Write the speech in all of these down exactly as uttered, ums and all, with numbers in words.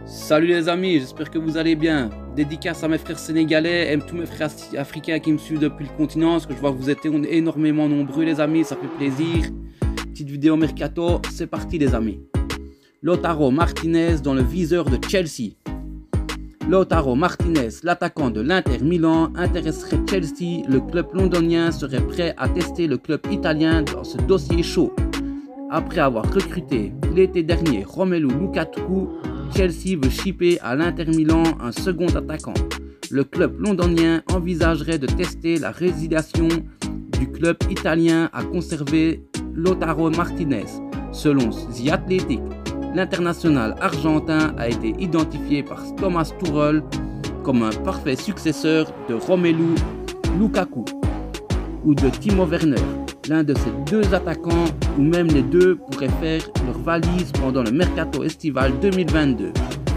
Salut les amis, j'espère que vous allez bien. Dédicace à mes frères sénégalais et tous mes frères africains qui me suivent depuis le continent, parce que je vois que vous êtes énormément nombreux les amis, ça fait plaisir. Petite vidéo mercato, c'est parti les amis. Lautaro Martinez dans le viseur de Chelsea. Lautaro Martinez, l'attaquant de l'Inter Milan, intéresserait Chelsea. Le club londonien serait prêt à tester le club italien dans ce dossier chaud. Après avoir recruté l'été dernier Romelu Lukaku, Chelsea veut shipper à l'Inter Milan un second attaquant. Le club londonien envisagerait de tester la résiliation du club italien à conserver Lautaro Martinez. Selon The Athletic, l'international argentin a été identifié par Thomas Tuchel comme un parfait successeur de Romelu Lukaku ou de Timo Werner. L'un de ces deux attaquants ou même les deux pourraient faire leur valise pendant le mercato estival deux mille vingt-deux.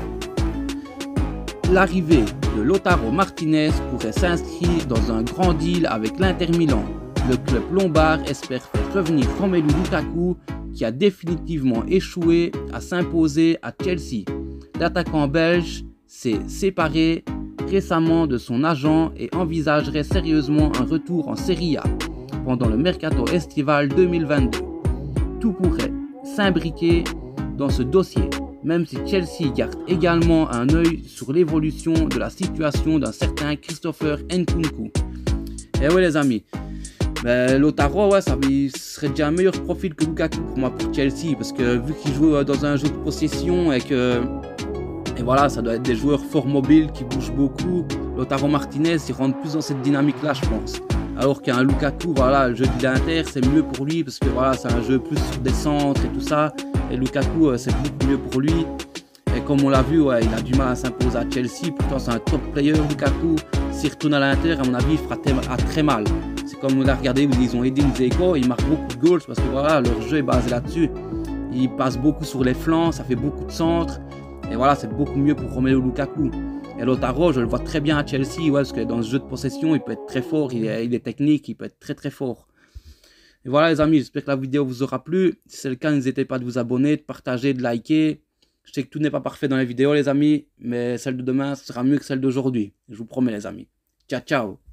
L'arrivée de Lautaro Martinez pourrait s'inscrire dans un grand deal avec l'Inter Milan. Le club lombard espère faire revenir Romelu Lukaku qui a définitivement échoué à s'imposer à Chelsea. L'attaquant belge s'est séparé récemment de son agent et envisagerait sérieusement un retour en Serie A pendant le mercato estival deux mille vingt-deux. Tout pourrait s'imbriquer dans ce dossier, même si Chelsea garde également un œil sur l'évolution de la situation d'un certain Christopher Nkunku. Et ouais les amis, ben, Lautaro, ouais, ça serait déjà un meilleur profil que Lukaku pour moi pour Chelsea, parce que vu qu'il joue dans un jeu de possession et que et voilà, ça doit être des joueurs fort mobiles qui bougent beaucoup. Lautaro Martinez, il rentre plus dans cette dynamique là je pense. Alors qu'un Lukaku, voilà, le jeu de l'Inter, c'est mieux pour lui parce que voilà, c'est un jeu plus sur des centres et tout ça. Et Lukaku, c'est beaucoup mieux pour lui. Et comme on l'a vu, ouais, il a du mal à s'imposer à Chelsea. Pourtant, c'est un top player, Lukaku. S'il retourne à l'Inter, à mon avis, il fera très mal. C'est comme on l'a regardé, ils ont Edin Dzeko, ils marquent beaucoup de goals parce que voilà, leur jeu est basé là-dessus. Ils passent beaucoup sur les flancs, ça fait beaucoup de centres. Et voilà, c'est beaucoup mieux pour Romelu Lukaku. Et Lautaro, je le vois très bien à Chelsea, ouais, parce que dans ce jeu de possession, il peut être très fort, il est, il est technique, il peut être très très fort. Et voilà les amis, j'espère que la vidéo vous aura plu. Si c'est le cas, n'hésitez pas de vous abonner, de partager, de liker. Je sais que tout n'est pas parfait dans les vidéos les amis, mais celle de demain sera mieux que celle d'aujourd'hui. Je vous promets les amis. Ciao ciao.